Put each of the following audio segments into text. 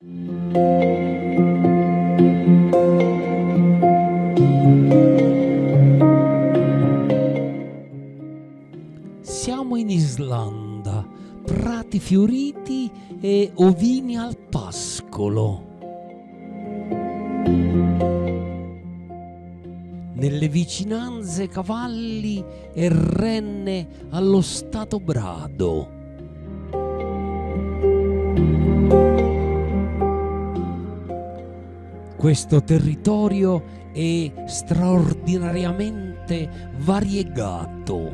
Siamo in Islanda, prati fioriti e ovini al pascolo. Nelle vicinanze cavalli e renne allo stato brado. Questo territorio è straordinariamente variegato.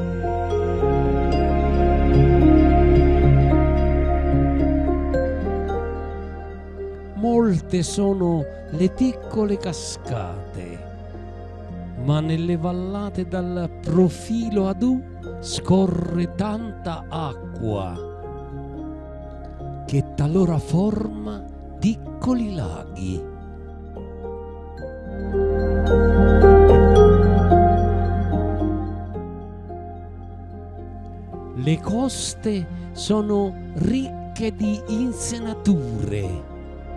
Molte sono le piccole cascate, ma nelle vallate dal profilo ad U scorre tanta acqua che talora forma piccoli laghi. Le coste sono ricche di insenature.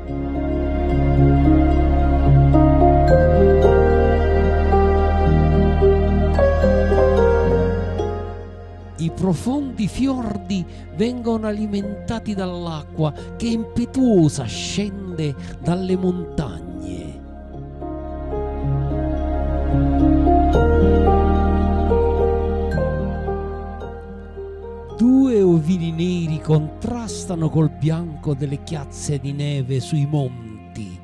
I profondi fiordi vengono alimentati dall'acqua che impetuosa scende dalle montagne. Due ovini neri contrastano col bianco delle chiazze di neve sui monti.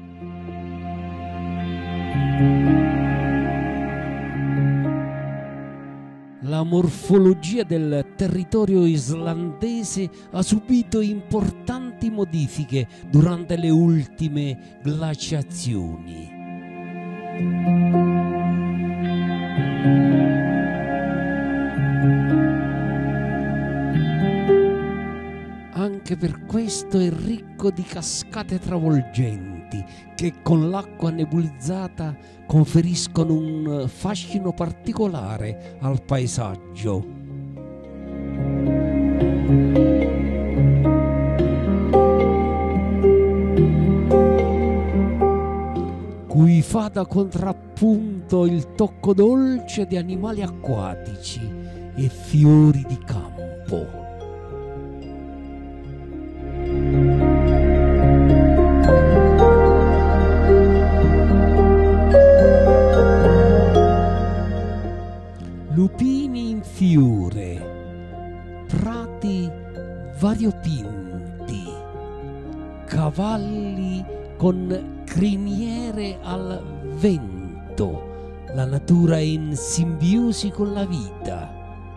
La morfologia del territorio islandese ha subito importanti modifiche durante le ultime glaciazioni. Anche per questo è ricco di cascate travolgenti che con l'acqua nebulizzata conferiscono un fascino particolare al paesaggio. Cui fa da contrappunto il tocco dolce di animali acquatici e fiori di campo. Lupini in fiore, prati variopinti, cavalli con criniere al vento, la natura è in simbiosi con la vita.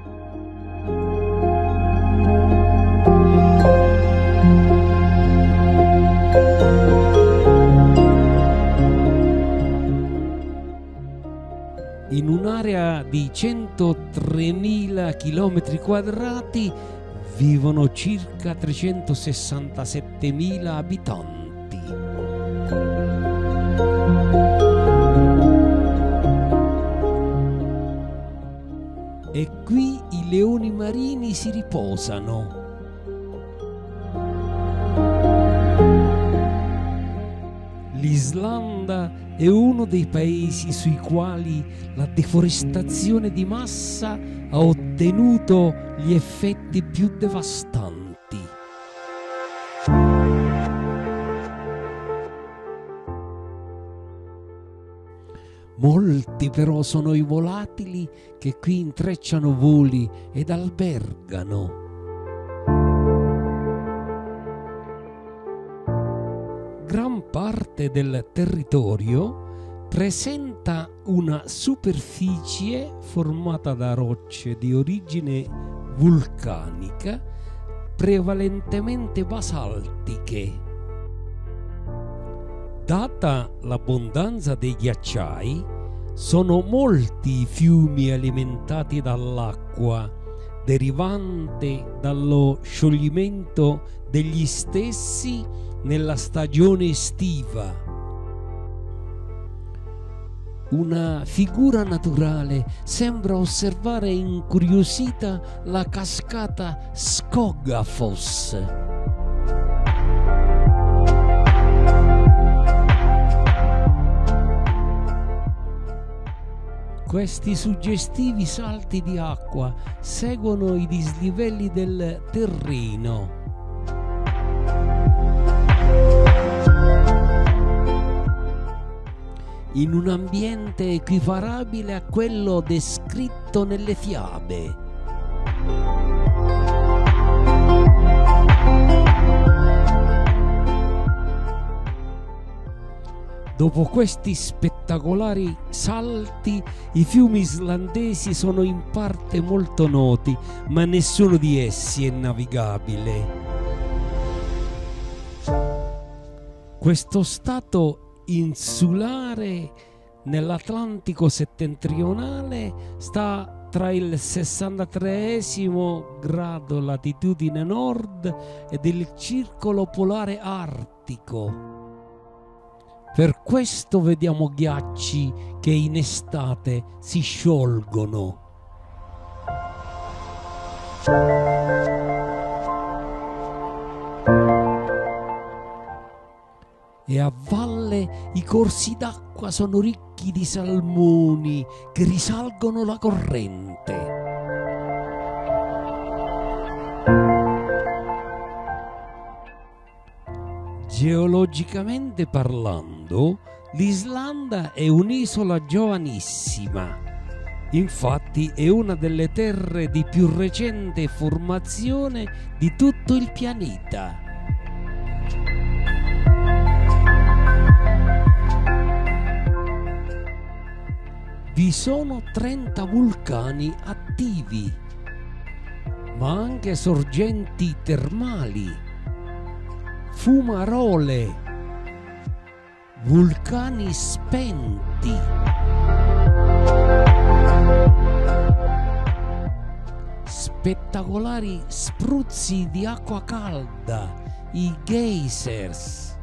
In un'area di 103.000 km² vivono circa 367.000 abitanti. E qui i leoni marini si riposano. L'Islanda è uno dei paesi sui quali la deforestazione di massa ha ottenuto gli effetti più devastanti. Molti però sono i volatili che qui intrecciano voli ed albergano. Gran parte del territorio presenta una superficie formata da rocce di origine vulcanica, prevalentemente basaltiche. Data l'abbondanza dei ghiacciai, sono molti i fiumi alimentati dall'acqua derivante dallo scioglimento degli stessi nella stagione estiva. Una figura naturale sembra osservare incuriosita la cascata Skogafoss. Questi suggestivi salti di acqua seguono i dislivelli del terreno. In un ambiente equiparabile a quello descritto nelle fiabe. Dopo questi spettacolari salti, i fiumi islandesi sono in parte molto noti, ma nessuno di essi è navigabile. Questo stato insulare nell'Atlantico settentrionale sta tra il 63° grado latitudine nord ed il circolo polare artico. Per questo vediamo ghiacci che in estate si sciolgono. E a valle i corsi d'acqua sono ricchi di salmoni che risalgono la corrente. Geologicamente parlando, l'Islanda è un'isola giovanissima. Infatti è una delle terre di più recente formazione di tutto il pianeta. Vi sono 30 vulcani attivi, ma anche sorgenti termali, fumarole, vulcani spenti, spettacolari spruzzi di acqua calda, i geysers,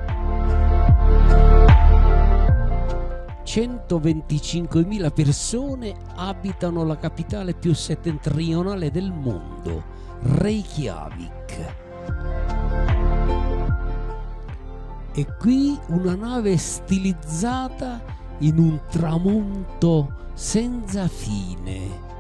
125.000 persone abitano la capitale più settentrionale del mondo, Reykjavik. E qui una nave stilizzata in un tramonto senza fine.